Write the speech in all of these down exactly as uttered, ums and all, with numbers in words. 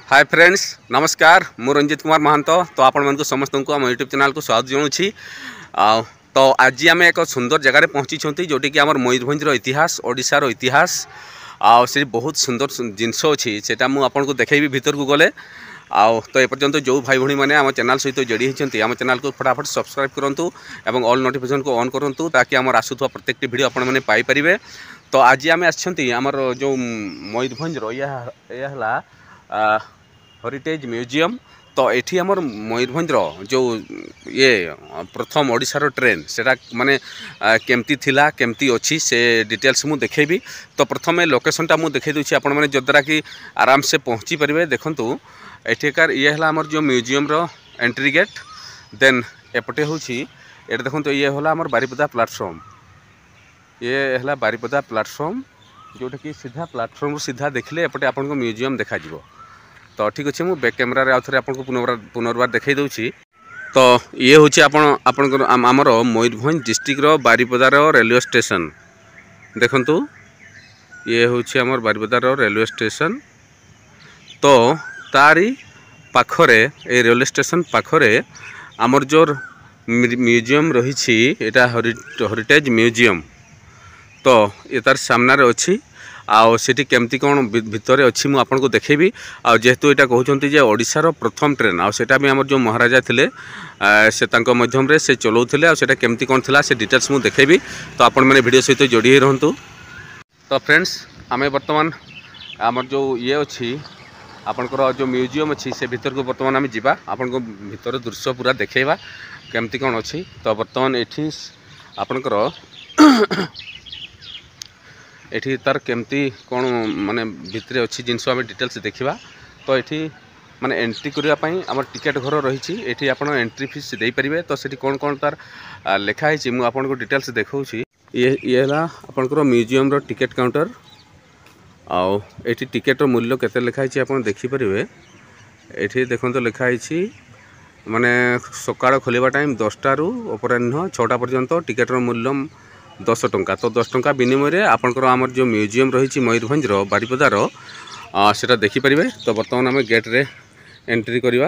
Hi friends नमस्कार मु रंजित कुमार महांत तो आपण मानक समस्त को आम यूट्यूब चैनल को स्वागत जनाऊँगी। तो आज आम एक सुंदर जगह पहुँची जोटी कि आम मयूरभंज इतिहास ओडिशार इतिहास आ से बहुत सुंदर जिनस अच्छी से मुझे देखी भीतर को गले आउ तो एपर्यंत जो भाई भौणी मैंने आम चैनल सहित जोड़ी होती आम चैनल को फटाफट सब्सक्राइब करूँ और ऑल नोटिफिकेशन को ऑन करूँ ताकि आम आसुवा प्रत्येक वीडियो आपण मैंने पाइपर। तो आज आम आमर जो मयूरभंज है हेरिटेज म्यूजियम। तो ये आमर मयूरभंज जो ये प्रथम ओडिशार ट्रेन सेटा माने केमती थिला केमती अच्छी से डिटेल्स मु देखेबी। तो प्रथम लोकेशनटा मु देखै दूची आपण माने जद्वारा कि आराम से पहुँची पारे। देखंतु एठिकार ये है आमर जो म्यूजियम रो एंट्री गेट देन एपटे होची एटा देखंतु ये होला आमर बारीपदा प्लेटफॉर्म। ये है बारीपदा प्लेटफॉर्म जोटा कि सीधा प्लेटफॉर्म सीधा देखले एपटे आपन को म्यूजियम देखा जिवो। तो ठीक अच्छे मुझे बैक कैमेरा रे आउथरे आपन को पुनर्बार पुनर्बार देखै दउची। तो ये होची आपन आपन आमर मयूरभंज डिस्ट्रिक्ट रो बारीपदा रो रेलवे स्टेशन। देखंतु ये होची आमर बारीपदा रो रेलवे स्टेशन। तो तारी पाखरे ए रेलवे स्टेशन पाखरे आमर जो म्यूजियम रही एटा हेरिटेज म्यूजियम। तो ये तार सामना रे अच्छी आउ सेठी केमती कौन भितर अच्छी मुझे आपको देखेबी। आ जेहेतु यहाँ कहते जे ओडिशार प्रथम ट्रेन आ सेटा भी आमर जो महाराजा थिले से तांको मध्यम रे से चलाउथिले आ सेटा केमती कौन थिला से डिटेल्स मुझे देखेबी। तो आपण मैंने वीडियो सहित जोड़ी रहंतु। तो फ्रेंड्स आमे वर्तमान आमर जो ये अच्छी आपनकर जो म्यूजियम अच्छी से भीतर को वर्तमान आम जावा आपन को भीतर दृश्य पूरा देखेबा केमती कौन अच्छी। तो वर्तमान एठी आपनकर एठी तार केमती कौन माने भितर अच्छी जिनस आम डिटेल्स देखा। तो ये माने एंट्री करने आम टिकेट घर रही ये आप एंट्री फीस दे पारे। तो सेठी कौन कौन तार लिखाई मुझे आपको डिटेल्स देखा। ये ये आपनकर म्यूजियम रो टिकेट काउंटर आउ एठी टिकेट मूल्य केते लिखाई आप देखिपारे। ये देखो लिखाई माने सकाळ खोलिबा टाइम दसटा रु अपराह्न छटा पर्यंत टिकेटर मूल्य दस टंका। तो दस टंका विनिमय आपनकर आमर जो म्यूजियम रही मयूरभंज बारीपदार सेटा देखिपारे। तो बर्तमान आम गेट रे एंट्री करवा।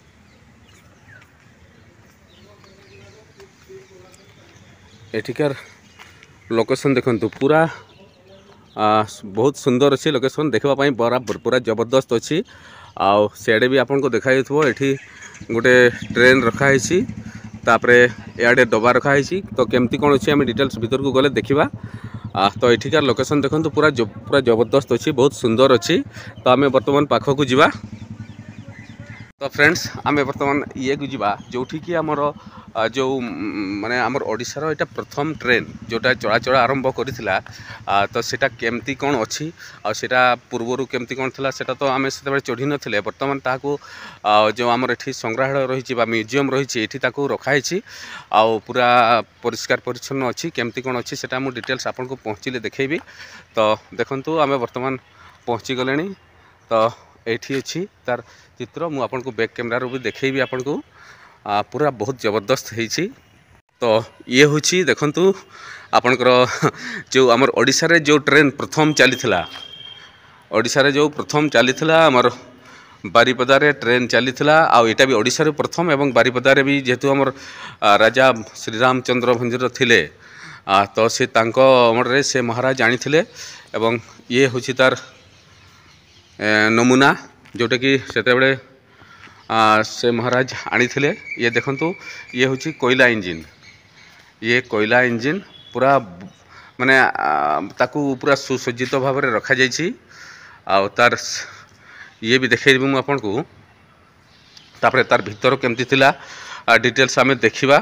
एठिकार लोकेशन देखंतु पूरा आ, बहुत सुंदर अच्छी लोकेशन देखापी बराबर पूरा जबरदस्त अच्छी। आउ सियाड़े भी आपन को देखा ये गोटे ट्रेन रखाई तापरे इे डबा रखाई। तो केमती कौन अच्छी आम डिटेल्स भीतर को गले देखा। तो एठिकार लोकेशन देखो पूरा जो पूरा जबरदस्त अच्छी बहुत सुंदर अच्छी। तो आम बर्तमान पाख को जीवा। तो फ्रेंड्स आम बर्तमान ये को जीवा जोठी कि आमर जो माने आमर ओडिशार एटा प्रथम ट्रेन जोटा चलाचल आरंभ करथिला। तो सेटा केमती कौन अच्छी आ सेटा पूर्वर केमती कौन थिला सेटा तो आम से चढ़ी नथिले। बर्तमान ताकू जो आमर एठी संग्रहालय रही म्यूजियम रही एठी ताकू रखाई आ पूरा परिष्कार परिच्छन्न अच्छी केमती कौन अच्छी सेटा मु डिटेल्स आपन को पहुँचले देखेबी। तो देखंतु आम बर्तमान पहुँची गले। तो एठी अच्छी तार चित्र मु आपन को बैक कैमरा रो भी देखेबी आपन को आ, पूरा बहुत जबरदस्त है। तो ये हूँ देखंतु आपनकर जो आमर ओडिशा रे जो ट्रेन प्रथम चली थिला ओडिशा रे जो प्रथम चली थिला आमर बारीपदा रे ट्रेन चली थिला। आ एटा भी ओडिशा रे प्रथम एवं बारीपदा रे भी जेहेतु आमर राजा श्रीरामचंद्र भंजर थिले तो से तांको अमर रे से महाराज आनी थिले। एवं ये हूँ तार नमूना जोटा कि सेते बेले आ, से महाराज आनी थिले। ये देखंतु ये हूँ कोयला इंजिन। ये कोयला इंजिन पूरा माने ताकू पूरा सुसज्जित भाव में रखा जाइछि। आ तार ये भी देखेबी मु आपन को। तापरे तार भीतर केमती थिला डिटेल्स आमे देखिबा।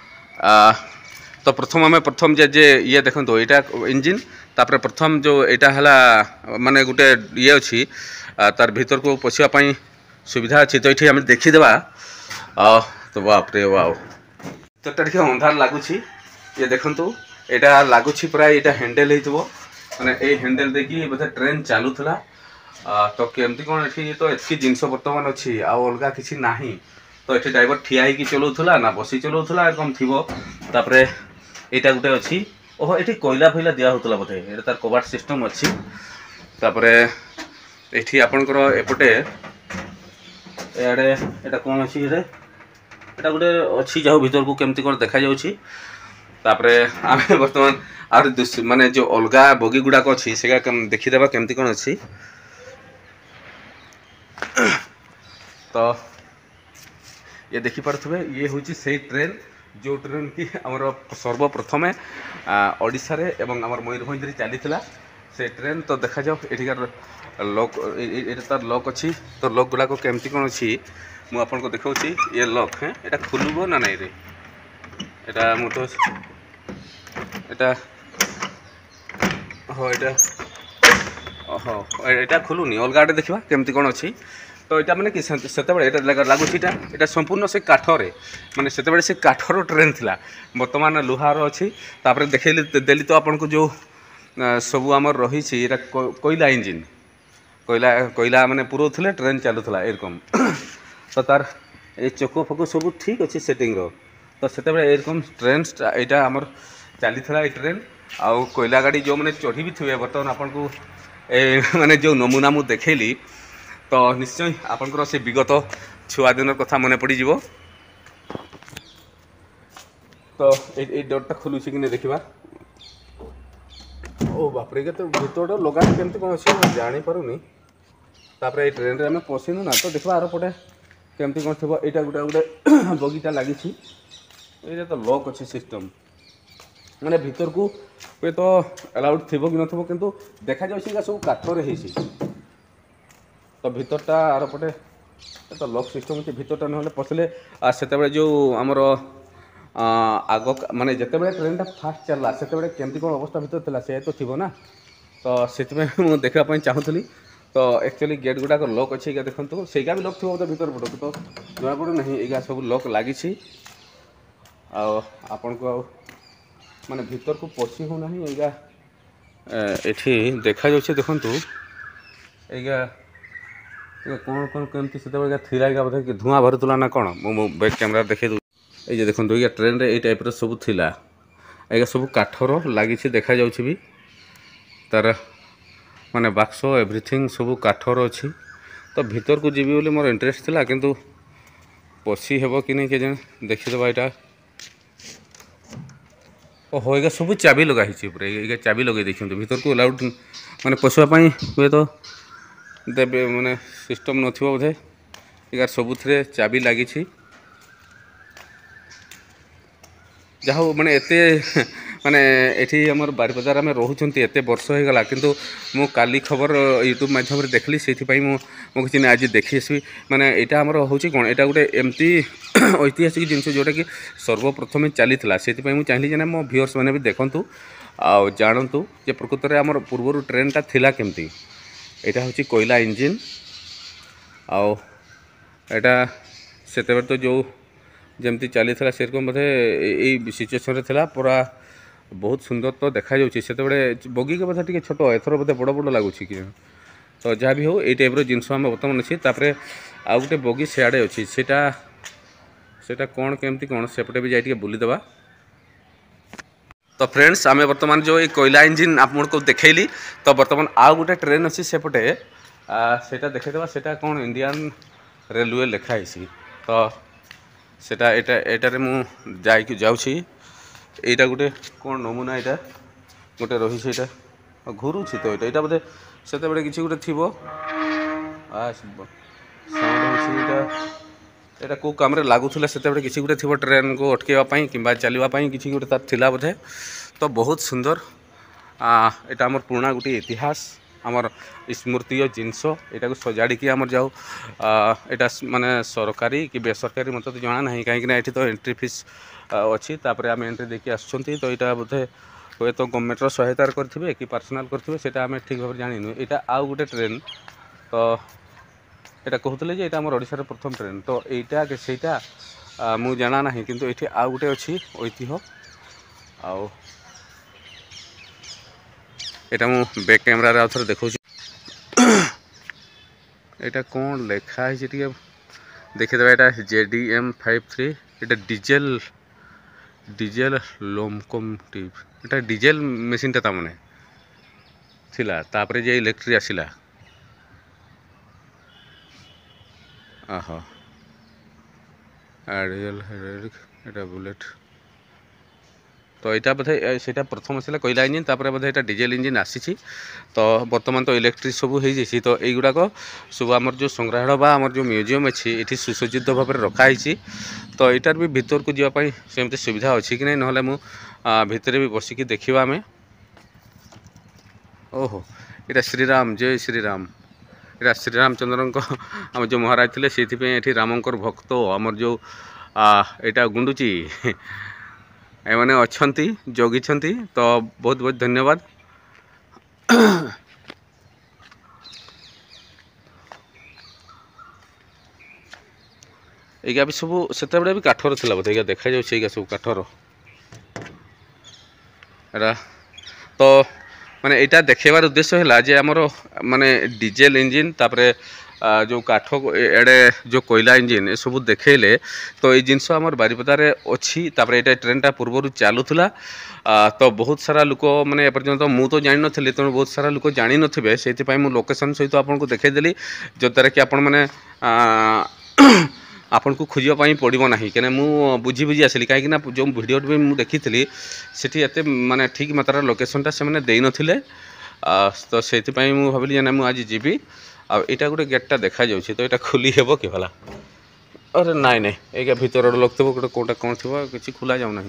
तो प्रथम आमे प्रथम जे जे ये देखंतु एटा इंजिन तापरे प्रथम जो एटा हला माने गुटे ये अछि तार भीतर को पछिया पई सुविधा अच्छी। तो ये आम देखीदेवा। तो बापरे वाओ तो टे अंधार लगुच। ये देखंतु एटा लगुच प्राय ये हैंडल हो माने ए हैंडल देखी बोधे ट्रेन चलूला। तो केमती कौन ये तो एतकी जिनस बर्तमान अच्छी अलग किसी ना। तो ये ड्राइवर ठिया होगी चलाऊला ना बसी चलाऊला कम थी। तापरे यहाँ गोटे अच्छी ओहो ये कोयला फैला दिया होता बोधे ये तार कबाट सिस्टम अच्छी। तापरे एठी आपनकर एपटे एआडे एटा कौन अच्छी ये एटा गोटे अच्छी जाऊ भीतर को केमती कौन देखा जाउछि तापरे आमे वर्तमान आर माने जो अलगा बगी गुड़ाक अच्छी से देखीदेवा केमती कौन अच्छी तो ये देखिपे ये हूँ से ट्रेन जो ट्रेन की आमर सर्वप्रथमे ओडिशा रे एवं आमर मयूरभंज रे चली से ट्रेन तो देखा जाओ एठिकार लॉक ये तार लॉक अच्छी तो लॉक गुड़ाक केमती कौन अच्छी मुझे आपको देखा ये लॉक है ये खुलब ना नहीं रे एटा मु तो एटा हाँ ये हाँ यहाँ खुलूनी अलग आटे देखा केमती कौन अच्छी तो यहाँ मैंने कि से लगुच यहाँ संपूर्ण से काठरे माने से से काठर ट्रेन थिला बर्तमान लुहार अच्छी तापर देखली देली तो आपन को जो सबू आमर रही कोयला इंजिन कोयला कोयला माने पुरोले ट्रेन चलूला एरकम तो तार ये चक फक सब ठीक अच्छे सेटिंग रो तो से एरकम ट्रेन यहाँ आमर चली ये ट्रेन आउ कोयला गाड़ी जो मैंने चढ़ी भी थे बर्तमान आपन को ए माने जो नमूना मु देखली तो निश्चय आपनकर से विगत छुआ दिन कथा मन पड़ जीवो तो ये डोरटा खोलुछि कि नहीं देखा ओ बापरे के तो भीतर लगा केमती कौन अच्छे जानी पारुनी तापर ये ट्रेन रे आम पशिनु ना तो देखा आर पटे केमती कौन थो यहाँ गोटे गोटे बगीचा लगी ये तो लॉक अच्छे सिस्टम माने भीतर को ये तो अलाउड थी कि नथबो किंतु देखा जाए सब काठरे होइछि तो भीतरटा आर पटे तो लॉक सिस्टम अच्छे भीतरटा ना पशिले से जो आमर आग माने जिते ट्रेनटा फास्ट चलला से केमती कौन अवस्था भीतर थिला से तो थी ना तो से मुझे देखापी चाहूली तो एक्चुअली गेट गुड़ाक लॉक अच्छे ये देखो सेगा भी लॉक थी बोलते भीतर पटक तो जना पड़े ना ये सब लॉक लगी आपन को माने भीतर को पशि हो ना ये एठी देखा जाउछे देखंतु एगा कौन कौन केमती से थिला बोधे कि धुआं भरुला ना कौन मो बैक कैमरा देखे दे ये देखो ये ट्रेन रे ये टाइप सब थिला एगा सब काठर लगी देखा जाउछि भी तार माने बाक्स एवरीथिंग सब काठर अच्छी तो भीतर को जीवी बोली मोर इंटरेस्ट थिला किंतु पशि हेब कि नहीं के जाने देखीदबा यहाँ ओहो ये सब चाबी लगाई पूरा ये चाबी लगे देखते भीतर को अलाउड माने पशुआपाई हुए तो देवे माने सिस्टम नथिबो बोधे यार सबुथिरे चाबी लगी जहाँ माने एते माने एठी हमर बारिपदार आम रोचंत एत वर्ष हो गला किंतु मु काली खबर यूट्यूब माध्यम देखली से मु किसी आज देखी आसबि माने यहाँ आमर हूँ कौन यहाँ गोटे एमती ऐतिहासिक जिनस जोटा कि सर्वप्रथम चली से मुझे चाहिए ना मो व्यूअर्स मैंने भी देखूँ आ जानतु जे प्रकृत में आमर पूर्वर ट्रेनटा थिला केमती यहाँ हूँ कोयला इंजिन आउ एटा से तो जो जमती चली से रकम बोधे यही सिचुएसन था पूरा बहुत सुंदर तो देखा जाऊँगी से बगी के बोधे टे छोट एथर बोधे बड़ बड़ लगुच कि तो जहाँ भी हो ये टाइप जिनस आम बर्तमान अच्छी तापर आउ गोटे बगी सियाड़े अच्छी सेटा सेटा कौन केमती कौन सेपटे भी जाए बुलीदे तो फ्रेंड्स आम बर्तमान जो ये कोयला इंजिन आपको देखली तो बर्तमान आउ गोटे ट्रेन अच्छी सेपटे सेटा देखा सेटा कौन इंडियन रेलवे लिखाई तो सेटा एटा एटारे मु जाई जाउछि एटा गोटे कौन नमूना यहाँ गोटे रही है घूरू तो यहाँ यहाँ बोधे से किसी गोटे थी यहाँ कौ कम लगुला से किसी गोटे थी ट्रेन को अटकवाई कि चलवाई किसी गोटे तार थिला बोधे तो बहुत सुंदर यहाँ आमर पुराना गोटे इतिहास आमर स्मृति जिनस यहाँ को सजाड़ी आमर जाऊ यहाँ माने सरकारी कि बेसरकारी मत तो जाना ना कहीं ये तो एंट्री फीस अच्छी तापर आम एंट्री देखिए आसुँच तो यहाँ बोधे हे तो गवर्नमेंट सहायता करेंगे कि पर्सनाल करेंगे से आम ठीक भाव जानू यहाँ आउ गोटे ट्रेन तो यहाँ कहते हैं यहाँ आम ओडिशार प्रथम ट्रेन तो यहाँ से मुझे जाना ना किंतु ये आउ गोटे अच्छी ऐतिह्य आउ यहाँ मु बैक कैमरा आउे देखा यहाँ कौन लिखाई टे देखीदे यहाँ जेडी एम फाइव थ्री यहाँ डीजेल डीजेल लोमकोमोटिव यहाँ डीजेल मेसीन टा तामने थिला तापरे जे इलेक्ट्रिक आसिला आह आइडियल हाइड्रोलिक एटा बुलेट तो यहाँ बोधे से प्रथम आसा कोयला इंजिन तापर बोधे यहाँ डीजेल इंजिन आसी तो बर्तमान तो इलेक्ट्रिक सब हो तो युवाक सब आमर जो संग्रहालय बा आमर जो म्यूजियम अच्छी ये सुसज्जित भाव में रखाई तो यार भी भीतर को जावाई सेमती सुविधा अच्छी कि ना ना भितर भी बसिकी देखा आम ओहो यहाँ श्रीराम जय श्रीराम यहाँ श्रीरामचंद्र आम जो महाराज थे से रामंकर भक्त आमर जो यहाँ गुंडुची एमाने अच्छी जगी तो बहुत बहुत धन्यवाद। ये भी सब से भी काठर था बोधे देखा जाए सब काठर एरा तो माने यहाँ देखेबार उद्देश्य है जे आमर माने डीजेल इंजिन तापरे जो काठ एडे जो कोयला इंजिन ये सब देखले तो ये जिनस आमर बारिपदार अच्छी तापर ये ट्रेन टा पूर्व चलूला तो बहुत सारा लोक मैंने एपर्यंत मु तो जानी नी तेणु बहुत सारा लोक जानी नथिबे से मुझे लोकेशन सहित आपको देखईदेली जद्वारा कि आपण मैंने आपन को खोजापी पड़ो ना कहीं मुझे बुझी बुझी आसली कहीं जो भिडियो भी मुझे देखी से एत माने ठीक मात्रा लोकेशनटा से मैंने दे नथिले तो से मुझे भाविली ना मुझे आज जीवी आईटा गोटे गेटा देखा जाऊँगी तो यहाँ खोली हे कि भला अरे नाई नाई ये भर लोक थो गोटे कौटा कौन थो कि खोला जाऊना।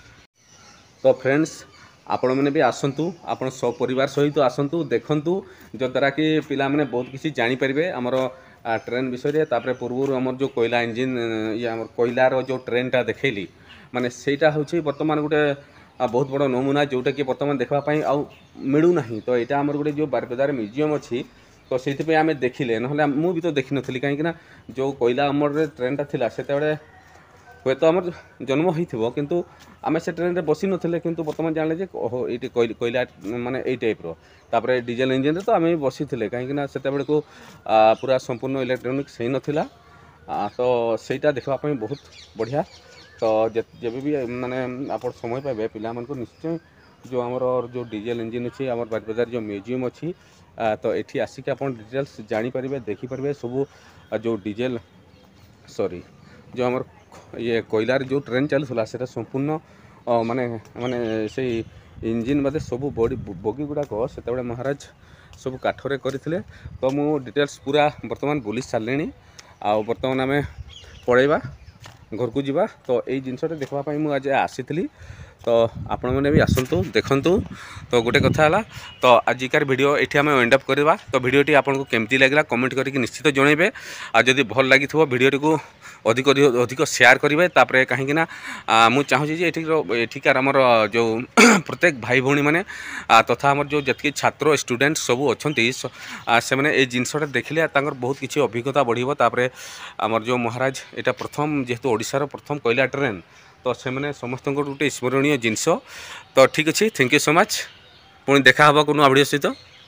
तो फ्रेंड्स आपण मैंने भी आसतु आप सपरिवार सहित आसतु देखु जद्वारा कि पिला माने बहुत किसी जानीपारे आमर ट्रेन विषय तापर पूर्व आमर जो कोयला इंजिन ये आम कोयलार जो ट्रेनटा देखली माने सेटा हूँ बर्तमान गोटे बहुत बड़ नमूना जोटा कि बर्तमान देखापी आउ मिलूना तो यहाँ आमर गोटे जो बारिपदार म्यूजियम अच्छी तो से आम देखिले ना मुझे भी तो देखी नी कहीं जो कोयला अमर ट्रेनटा थी से हे तो आम जन्म हो किंतु आम से ट्रेन में बसी नथिले किंतु बर्तमान जाने ओहो ये कोयला माने यही टाइप्र तापर डीजेल इंजिन रे तो आम भी बसी थे कहीं से को पूरा संपूर्ण इलेक्ट्रोनिक्स हो नाला तो सहीटा देखापी बहुत बढ़िया तो जब भी माने आप समय पाइबे पिला मानक निश्चय जो आमर जो डीजेल इंजिन अच्छी आम बारिपदार जो म्यूजियम अच्छी तो ये आसिक आप डिटेल्स जानीपारे देखिपारे सब जो डीजेल सॉरी जो आमर ये कोयलार जो ट्रेन चलूला से संपूर्ण माने माने से इंजिन बादे सब बॉडी बगी गुड़ाक से महाराज सब काठरे करते तो मु डिटेल्स पूरा बर्तमान बुली सारे आ बर्तमान आम पड़ेबा घर को जीवा तो यही जिनस देखापी मुझे आज आसी तो आपण मैंने भी आसतु देखु तो गोटे कथा है तो आजिकार वीडियो ये आम एंड अप करवा तो वीडियोटी आपको केमती लगे कमेंट करके निश्चित जनइबे आ जदि भल लगी वीडियोटी को अधिक अधिक शेयर करेंगे तापर कहीं मुझे चाहूँगी एठिकार आमर जो प्रत्येक भाई भौणी मैंने तथा आमर जो जी छात्र स्टूडेंट सब अच्छा से मैंने ये जिनसटा देखिले बहुत किसी अभिज्ञता बढ़ो तापर आमर जो महाराज यहाँ प्रथम जेहेतु ओडिशार प्रथम कोयला ट्रेन तो से मैंने समस्त गोटे स्मरणीय जिनस तो ठीक अच्छे थैंक यू सो मच पुणी देखा भिडियो सहित।